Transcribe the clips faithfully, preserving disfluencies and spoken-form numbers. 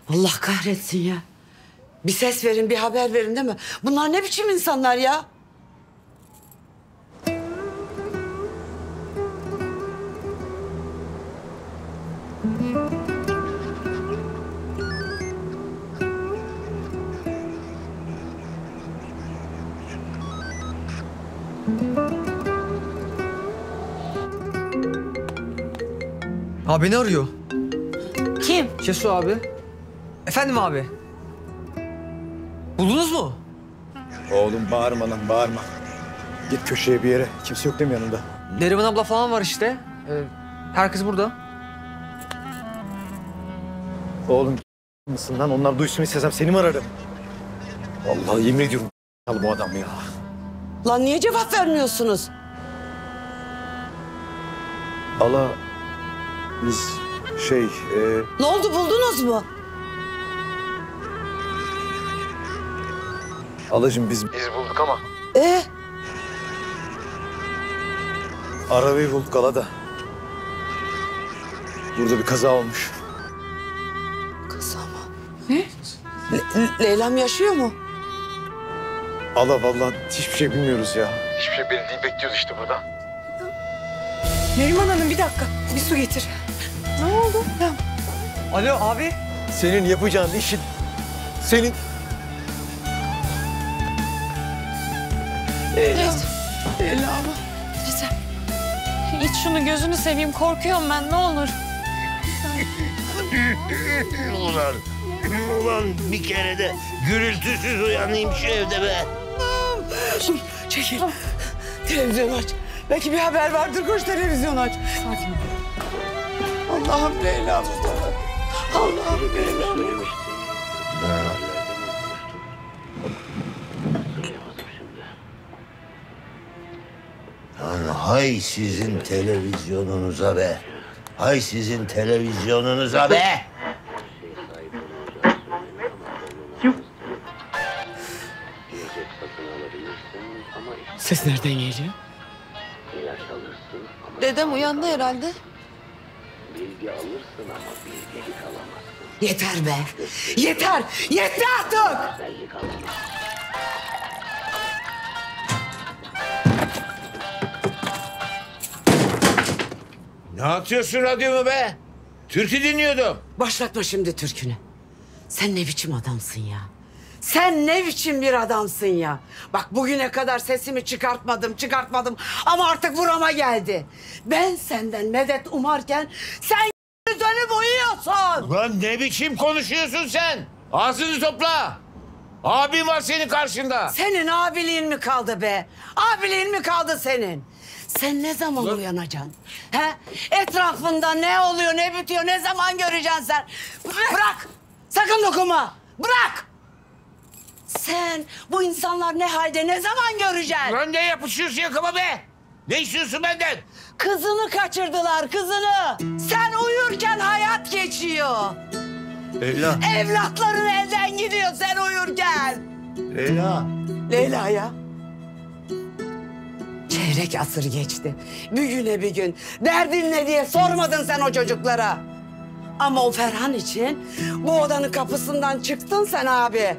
Allah kahretsin ya. Bir ses verin, bir haber verin değil mi? Bunlar ne biçim insanlar ya? Abi beni arıyor. Kim? Şesu abi. Efendim abi. Buldunuz mu? Oğlum bağırma lan bağırma. Git köşeye bir yere. Kimse yok değil mi yanında? Neriman abla falan var işte. Ee, herkes burada. Oğlum mısın lan? Onlar duysun istesem seni mi ararım? Vallahi yemin ediyorum al bu adam ya. Lan niye cevap vermiyorsunuz? Allah biz şey... E... Ne oldu, buldunuz mu? Alacığım biz... Biz bulduk ama. Ee? Arabayı bulduk Ala'da. Burada bir kaza olmuş. Kaza mı? Ne? Le Leyla'm yaşıyor mu? Allah vallahi hiçbir şey bilmiyoruz ya. Hiçbir şey belli değil, bekliyoruz işte burada. Neriman Hanım bir dakika, bir su getir. Ne oldu? Ya. Alo abi. Senin yapacağın işin... Senin... Leyla. Leyla ama. Güzel. İç şunu, gözünü seveyim, korkuyorum ben, ne olur. Ulan, ulan bir kere de gürültüsüz uyanayım şu evde be. Dur, çekil. Televizyon aç. Belki bir haber vardır, koş televizyon aç. Sakin ol. Allah'ım Leyla'm. Allah'ım Leyla'm. Lan hay sizin televizyonunuza be. Hay sizin televizyonunuza be. Ses nereden geliyor? Dedem uyandı herhalde. Yeter be. Yeter. Yeter artık. Ne atıyorsun radyomu be? Türkü dinliyordum. Başlatma şimdi türkünü. Sen ne biçim adamsın ya? Sen ne biçim bir adamsın ya? Bak bugüne kadar sesimi çıkartmadım, çıkartmadım ama artık burama geldi. Ben senden medet umarken sen dönüp uyuyorsun. Lan ne biçim konuşuyorsun sen? Ağzını topla. Abin var senin karşında. Senin abiliğin mi kaldı be? Abiliğin mi kaldı senin? Sen ne zaman Lan. uyanacaksın? He? Etrafında ne oluyor, ne bitiyor, ne zaman göreceksin sen? Bırak! Sakın dokunma! Bırak! Sen bu insanlar ne halde, ne zaman göreceksin? Lan ne yapışıyorsun yakama be? Ne istiyorsun benden? Kızını kaçırdılar, kızını. Sen uyurken hayat geçiyor. Leyla. Evlatların elden gidiyor sen uyurken. Leyla. Leyla ya. Çeyrek asır geçti. Bir güne bir gün. Derdin ne diye sormadın sen o çocuklara. Ama o Ferhan için bu odanın kapısından çıktın sen abi.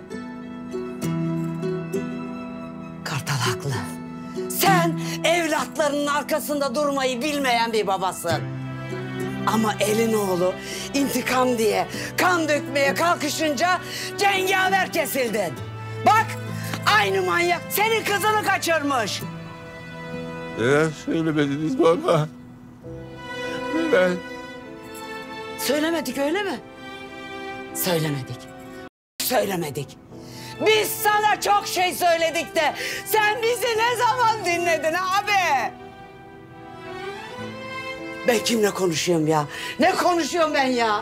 Kartal haklı. Sen evlatlarının arkasında durmayı bilmeyen bir babasın. Ama elin oğlu intikam diye kan dökmeye kalkışınca cengaver kesildin. Bak aynı manyak senin kızını kaçırmış. Neden söylemediniz baba? Neden? Söylemedik öyle mi? Söylemedik. Söylemedik. Biz sana çok şey söyledik de sen bizi ne zaman dinledin abi? Ben kimle konuşuyorum ya? Ne konuşuyorum ben ya?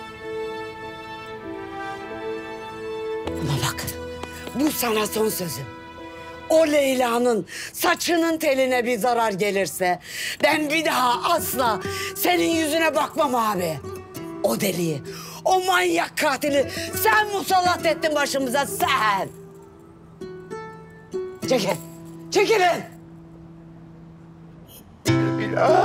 Ama bak bu sana son sözüm. O Leyla'nın saçının teline bir zarar gelirse ben bir daha asla senin yüzüne bakmam abi. O deliği, o manyak katili sen musallat ettin başımıza sen. Çekil, çekilin. Ya.